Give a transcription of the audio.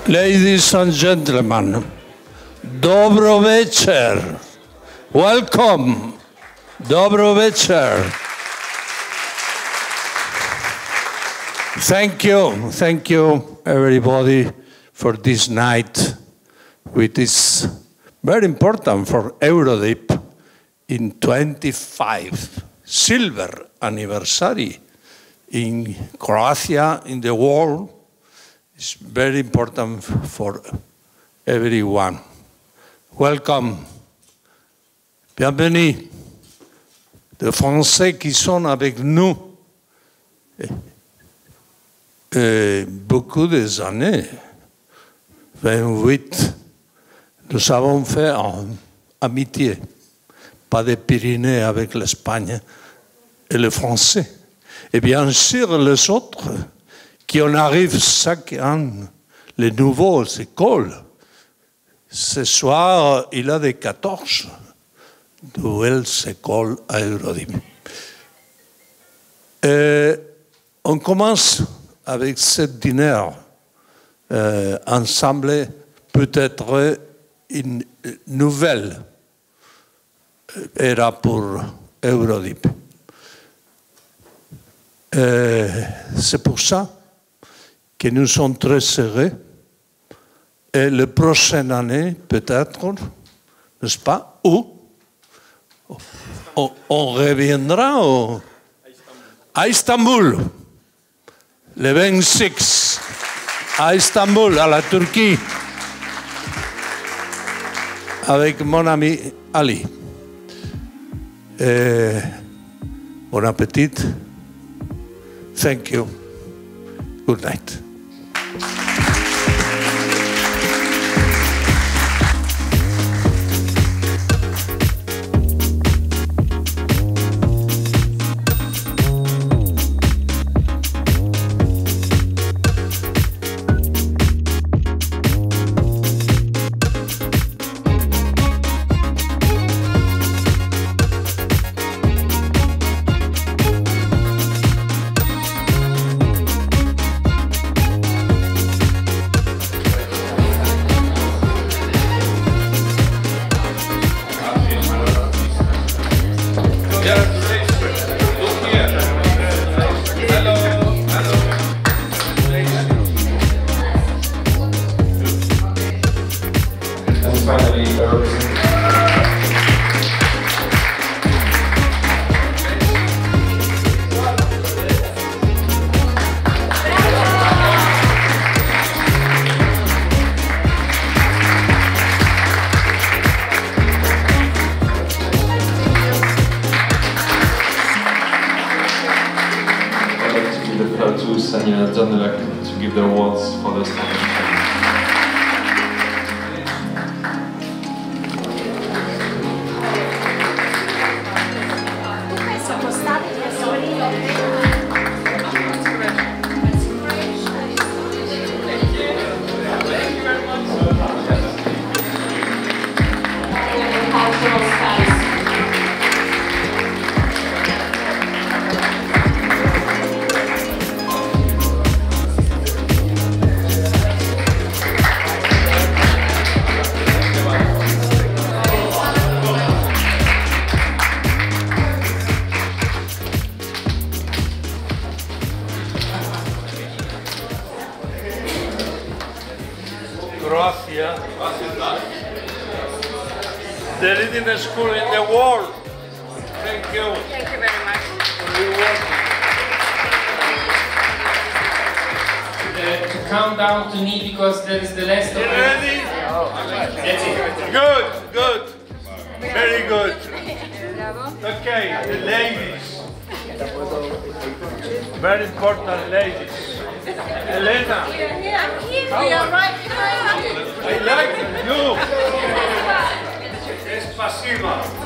Ladies and gentlemen, dobro večer. Welcome. Dobro večer. Thank you, everybody, for this night, which is very important for Eurodip in 25 silver anniversary in Croatia, in the world. It's very important for everyone. Welcome. Bienvenue. Les Français qui sont avec nous. Beaucoup des années, 28, nous avons fait en amitié, pas des Pyrénées avec l'Espagne et les Français. Et bien sûr, les autres qui en arrivent chaque an, les nouveaux écoles. Ce soir, il y a des 14 nouvelles écoles à Eurodip. On commence avec ce dîner ensemble, peut-être une nouvelle era pour Eurodip. C'est pour ça que nous sommes très serrés. Et la prochaine année, peut-être, n'est-ce pas, où on reviendra à Istanbul, le 26, à Istanbul, à la Turquie, avec mon ami Ali. Bon appétit. Thank you. Good night. To give their awards for this competition. Croatia, the leading school in the world. Thank you. Thank you very much. For your work. To come down to me because there is the last of You ready? That's it. Good, good. Very good. Okay, the ladies. Very important ladies. Elena. We are right behind you. I like you. Despacito.